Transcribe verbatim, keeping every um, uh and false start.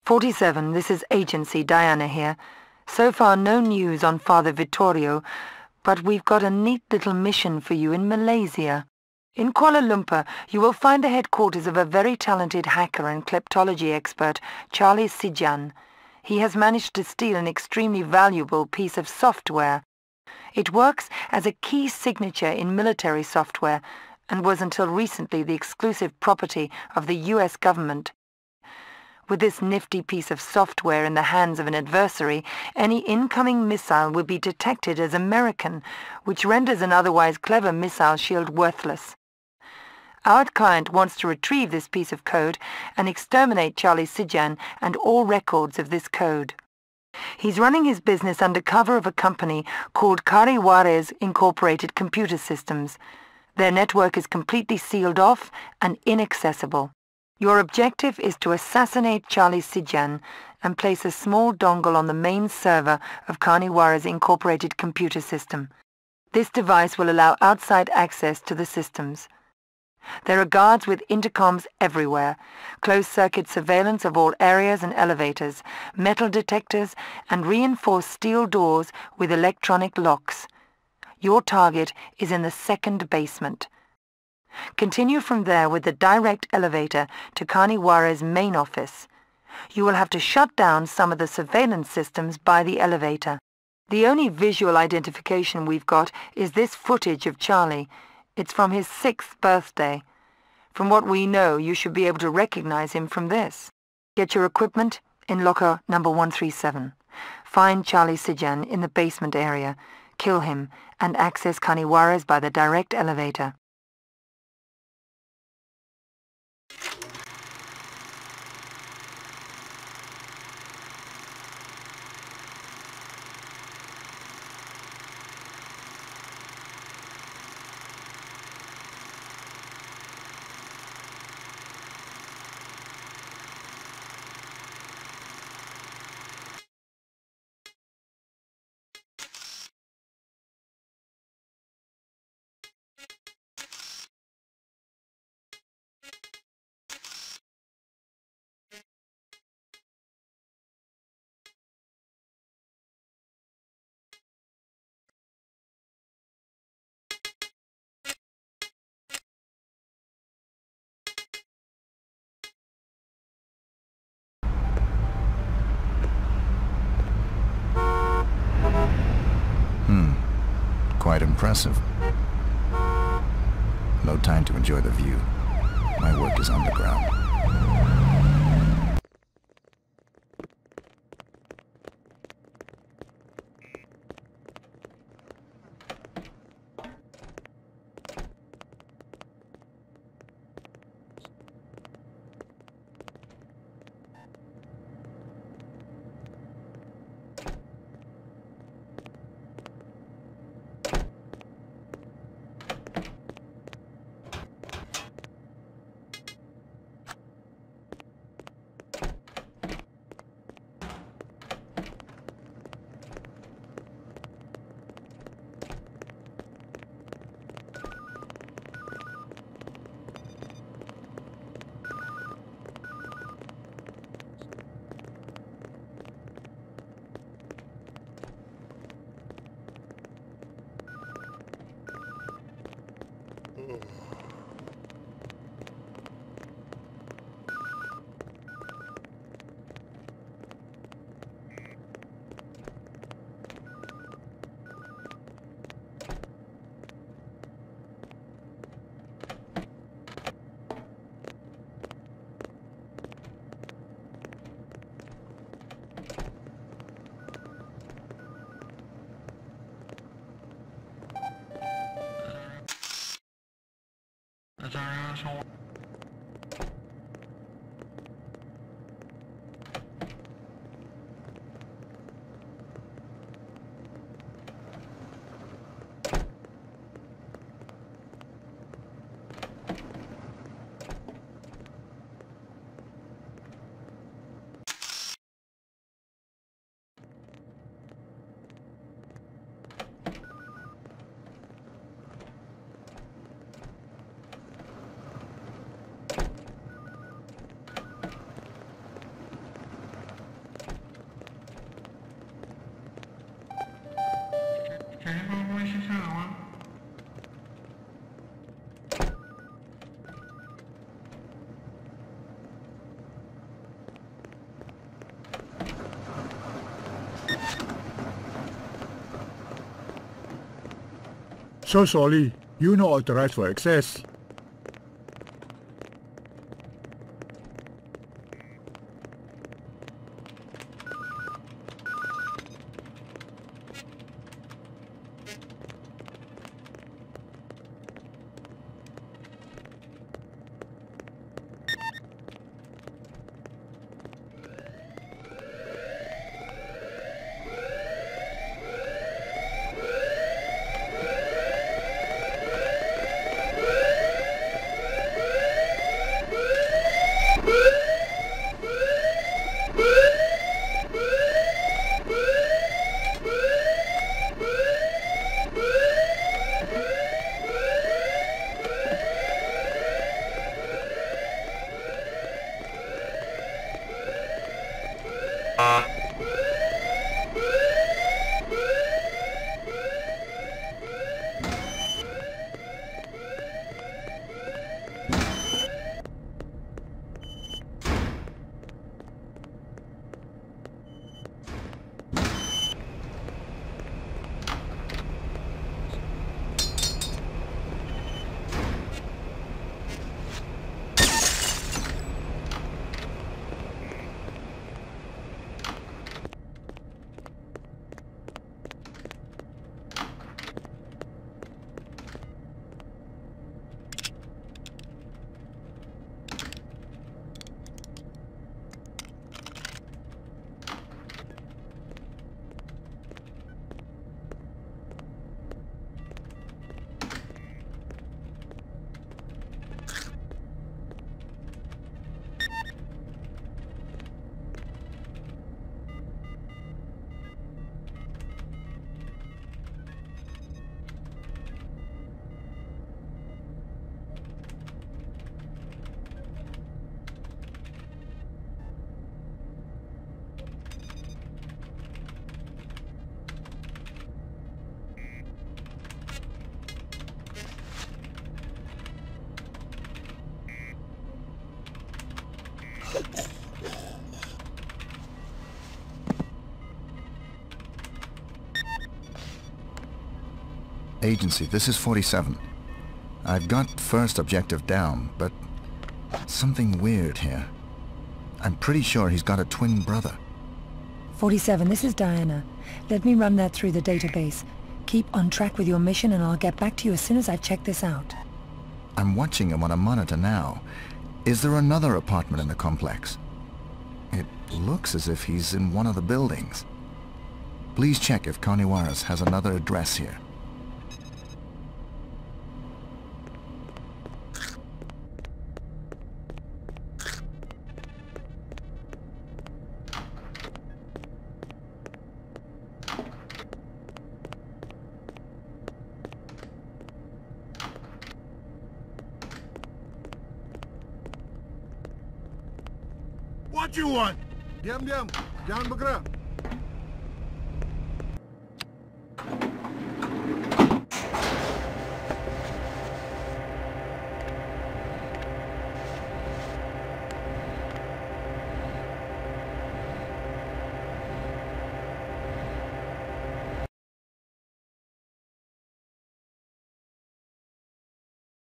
forty-seven, this is Agency, Diana here. So far no news on Father Vittorio, but we've got a neat little mission for you in Malaysia. In Kuala Lumpur, you will find the headquarters of a very talented hacker and kleptology expert, Charlie Sijan. He has managed to steal an extremely valuable piece of software. It works as a key signature in military software and was until recently the exclusive property of the U S government. With this nifty piece of software in the hands of an adversary, any incoming missile will be detected as American, which renders an otherwise clever missile shield worthless. Our client wants to retrieve this piece of code and exterminate Charlie Sijan and all records of this code. He's running his business under cover of a company called Cari Juarez Incorporated Computer Systems. Their network is completely sealed off and inaccessible. Your objective is to assassinate Charlie Sijan and place a small dongle on the main server of Cari Juarez Incorporated Computer System. This device will allow outside access to the systems. There are guards with intercoms everywhere, closed-circuit surveillance of all areas and elevators, metal detectors, and reinforced steel doors with electronic locks. Your target is in the second basement. Continue from there with the direct elevator to Cari Juarez main office. You will have to shut down some of the surveillance systems by the elevator. The only visual identification we've got is this footage of Charlie. It's from his sixth birthday. From what we know, you should be able to recognize him from this. Get your equipment in locker number one three seven. Find Charlie Sijan in the basement area, kill him, and access Cari Juarez by the direct elevator. Quite impressive. No time to enjoy the view. My work is underground. So sorry, you not authorized for access. Agency, this is forty-seven. I've got first objective down, but something weird here. I'm pretty sure he's got a twin brother. forty-seven, this is Diana. Let me run that through the database. Keep on track with your mission and I'll get back to you as soon as I've checked this out. I'm watching him on a monitor now. Is there another apartment in the complex? It looks as if he's in one of the buildings. Please check if Carniwaras has another address here. What you want? Diam-diam, jangan bergerak.